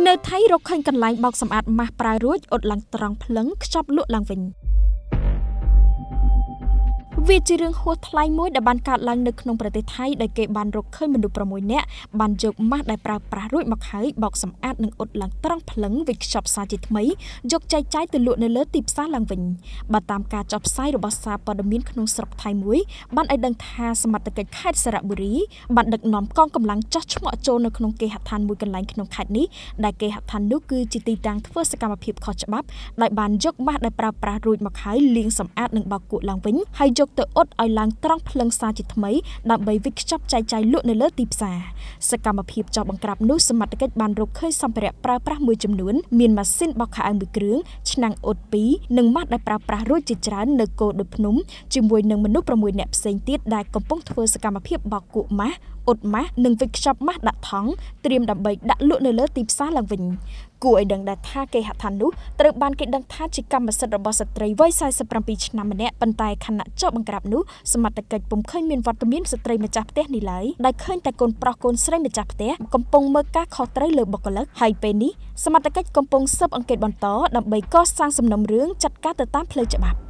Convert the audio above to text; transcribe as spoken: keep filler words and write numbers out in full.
នៅថៃរកឃើញកន្លែងបោកសម្អាតម៉ាស់ប្រើរួចអត់ឡើងត្រង់ភ្លឹងខ្ចប់លក់ឡើងវិញវាជារឿងហួសថ្លៃមួយដែលបានកើតឡើងនៅក្នុងប្រទេសថៃដោយគេបានរកឃើញមនុស្សប្រាំមួយនាក់បានយកម៉ាស់ដែលប្រើប្រាស់រួចមកហើយបោកសម្អាតនិងអ៊ុតឡើងត្រង់ភ្លឹងវិខ្ចប់សារជាថ្មីយកចែកចាយទៅលក់នៅលើទីផ្សារឡើងវិញបើតាមការចុះផ្សាយរបស់សារព័ត៌មានក្នុងស្រុកថៃមួយបានឲ្យដឹងថាសមត្ថកិច្ចខេត្តសារៈបុរីបានដឹកនាំកងកម្លាំងចោះឆ្ងល់ចូលនៅក្នុងគេហដ្ឋានមួយកន្លែងក្នុងខេត្តនេះដែលគេហដ្ឋាននោះគឺជាទីតាំងធ្វើសកម្មភាពខុសច្បាប់ដោយបានយកម៉ាស់ដែលប្រើប្រាស់រួចមកហើយលាងសម្អាតនិងបោកគក់ឡើងវិញហើយយកទៅអ៊ុតឲ្យឡើងត្រង់ភ្លឹងសារជាថ្មីដើម្បីវិខ្ចប់ចែកចាយលក់នៅលើទីផ្សារសកម្មភាពចោះបង្ក្រាបនោះសមត្ថកិច្ចបានរកឃើញសម្ភារៈប្រើប្រាស់មួយចំនួនមានម៉ាស៊ីនបោកខោអាវមួយគ្រឿងឆ្នាំងអ៊ុតពីរនិងម៉ាស់ដែលប្រើប្រាស់រួចជាច្រើននៅគោលដូចភ្នំជាមួយនឹងមនុស្សប្រាំមួយនាក់ផ្សេងទៀតដែលកំពុងធ្វើសកម្មភាពបោកគក់ម៉ាស់អ៊ុតម៉ាស់និងវិខ្ចប់ម៉ាស់ដាក់ថង់ត្រៀមដើម្បីដាក់លក់នៅលើទីផ្សារឡើងវិញគួរឲ្យដឹងដែរថាគេហដ្ឋាននោះត្រូវបានគេដឹងថាជាកម្មសិទ្ធិរបស់ស្ត្រីវ័យសែសិបប្រាំពីរឆ្នាំម្នាក់ប៉ុន្តែខណៈចោះបង្ក្រាបនោះសមត្ថកិច្ចពុំឃើញមានវត្តមានស្ត្រីម្ចាស់ផ្ទះនេះឡើយដែលឃើញតែកូនប្រុសកូនស្រីម្ចាស់ផ្ទះកំពុងមើលការខុសត្រូវលើបុគ្គលិកហើយពេលនេះសមត្ថកិច្ចកំពុងស៊ើបអង្កេតបន្តដើម្បីកសាងសំណុំរឿងចាត់ការទៅតាមផ្លូវច្បាប់